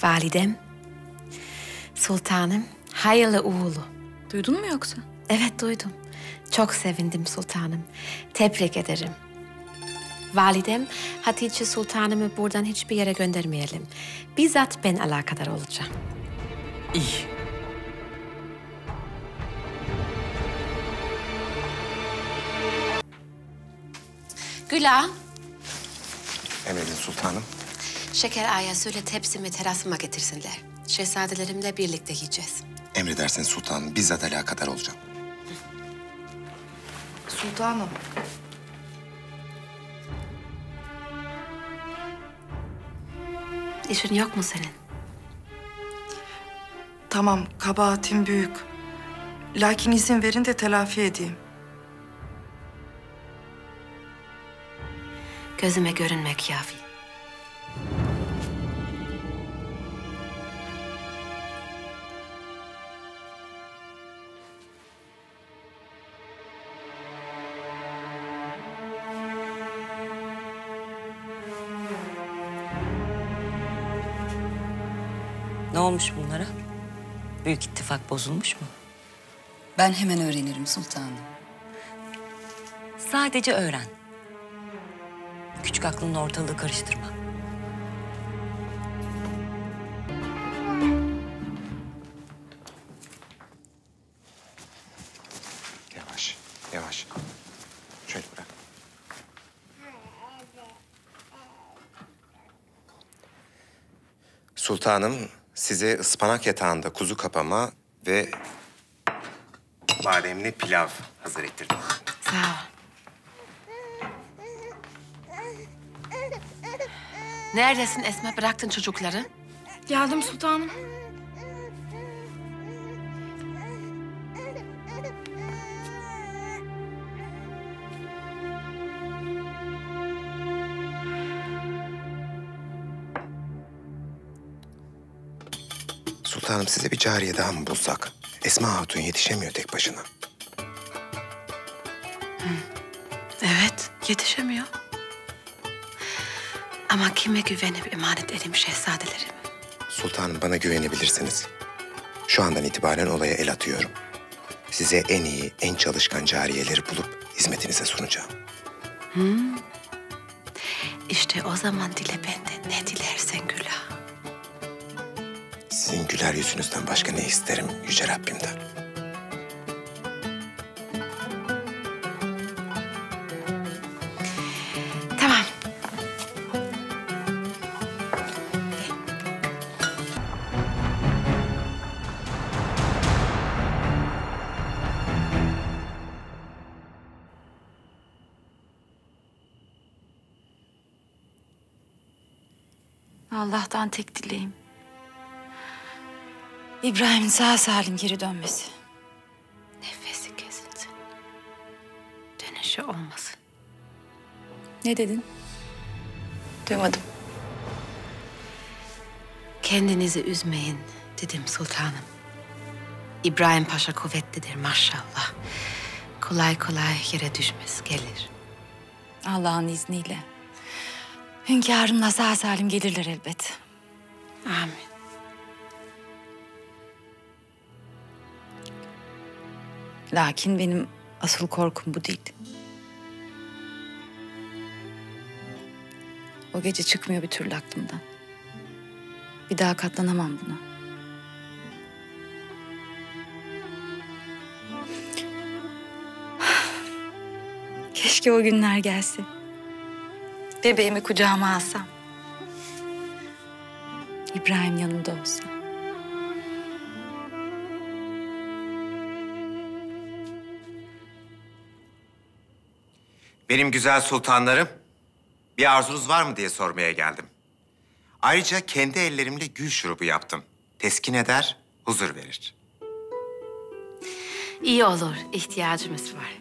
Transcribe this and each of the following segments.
Validem, sultanım, hayırlı uğurlu. Duydun mu yoksa? Evet, duydum. Çok sevindim sultanım. Tebrik ederim. Validem, Hatice Sultanımı buradan hiçbir yere göndermeyelim. Bizzat ben alakadar olacağım. İyi. Güla, Emredin sultanım. Şeker Ağa'ya söyle tepsimi terasıma getirsinler. Şehzadelerimle birlikte yiyeceğiz. Emredersiniz sultanım. Bizzat alakadar olacağım. Sultanım. İşin yok mu senin? Tamam, kabahatim büyük. Lakin izin verin de telafi edeyim. Gözüme görünmek kafi. Ne olmuş bunlara? Büyük ittifak bozulmuş mu? Ben hemen öğrenirim sultanım. Sadece öğren. Küçük aklınla ortalığı karıştırma. Yavaş, yavaş. Şöyle bırak. Sultanım, size ıspanak yatağında kuzu kapama ve bademli pilav hazır ettirdim. Sağ ol. Neredesin Esma? Bıraktın çocukları. Geldim sultanım. Sultanım, size bir cariye daha mı bulsak? Esma Hatun yetişemiyor tek başına. Evet, yetişemiyor. Ama kime güvenip emanet edeyim şehzadelerimi? Sultanım, bana güvenebilirsiniz. Şu andan itibaren olaya el atıyorum. Size en iyi, en çalışkan cariyeleri bulup hizmetinize sunacağım. İşte o zaman dile benden ne dilersen Güla. Sizin güler yüzünüzden başka ne isterim Yüce Rabbimden? Tamam. Allah'tan tek dileğim İbrahim'in sağ salim geri dönmesi. Nefesi kesilsin. Dönüşü olmasın. Ne dedin? Duymadım. Kendinizi üzmeyin dedim sultanım. İbrahim Paşa kuvvetlidir maşallah. Kolay kolay yere düşmez, gelir. Allah'ın izniyle. Hünkârımla sağ salim gelirler elbet. Amin. Lakin benim asıl korkum bu değil. O gece çıkmıyor bir türlü aklımdan. Bir daha katlanamam buna. Keşke o günler gelse. Bebeğimi kucağıma alsam. İbrahim yanımda olsa. Benim güzel sultanlarım, bir arzunuz var mı diye sormaya geldim. Ayrıca kendi ellerimle gül şurubu yaptım. Teskin eder, huzur verir. İyi olur, ihtiyacımız var.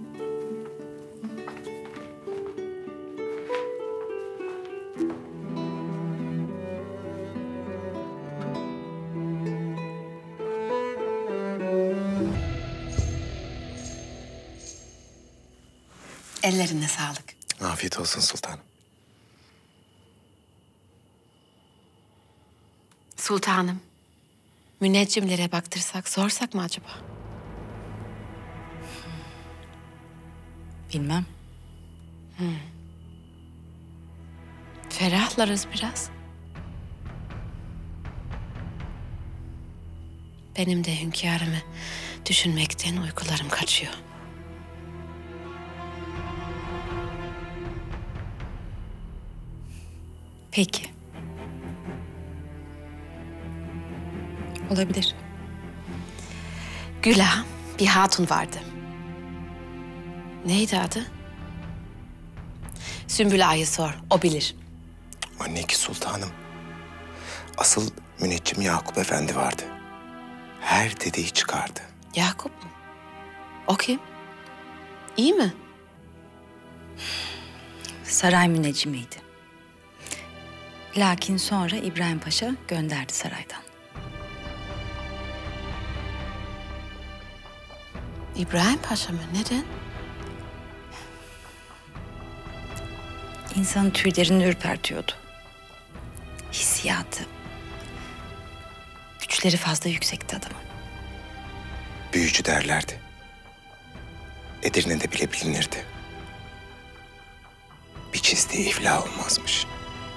Ellerine sağlık. Afiyet olsun sultanım. Sultanım, müneccimlere baktırsak, sorsak mı acaba? Bilmem. Ferahlarız biraz. Benim de hünkârımı düşünmekten uykularım kaçıyor. Peki. Olabilir. Güla, bir hatun vardı. Neydi adı? Sümbül Ağa'yı sor, o bilir. O ne ki sultanım? Asıl müneccim Yakup Efendi vardı. Her dediği çıkardı. Yakup mu? O kim? İyi mi? Saray müneccimiydi. Lakin sonra İbrahim Paşa gönderdi saraydan. İbrahim Paşa mı? Neden? İnsanın tüylerini ürpertiyordu. Hissiyatı. Güçleri fazla yüksekti adamın. Büyücü derlerdi. Edirne'de bile bilinirdi. Bir çizdiği iflah olmazmış.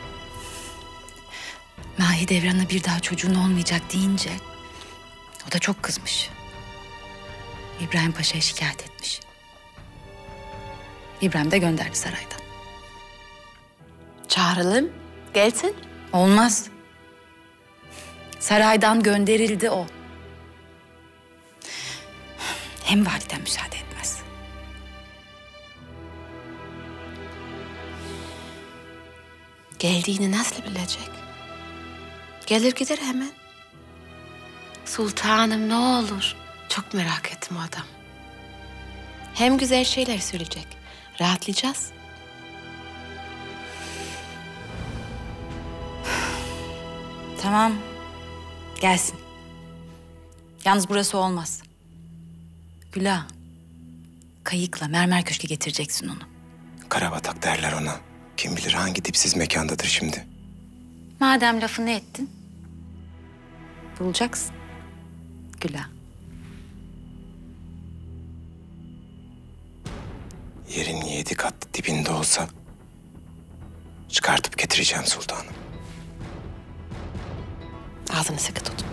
Mahidevran'a bir daha çocuğun olmayacak deyince o da çok kızmış. İbrahim Paşa'ya şikayet etmiş. İbrahim de gönderdi saraydan. Çağıralım, gelsin. Olmaz. Saraydan gönderildi o. Hem validen müsaade etmez. Geldiğini nasıl bilecek? Gelir gider hemen. Sultanım ne olur. Çok merak ettim o adam. Hem güzel şeyler söyleyecek. Rahatlayacağız. Tamam. Gelsin. Yalnız burası olmaz. Güla. Kayıkla mermer köşke getireceksin onu. Karabatak derler ona. Kim bilir hangi dipsiz mekandadır şimdi. Madem lafını ettin. Bulacaksın. Güla. Yerin 7 kat dibinde olsa çıkartıp getireceğim sultanım. Ağzını sıkı tut.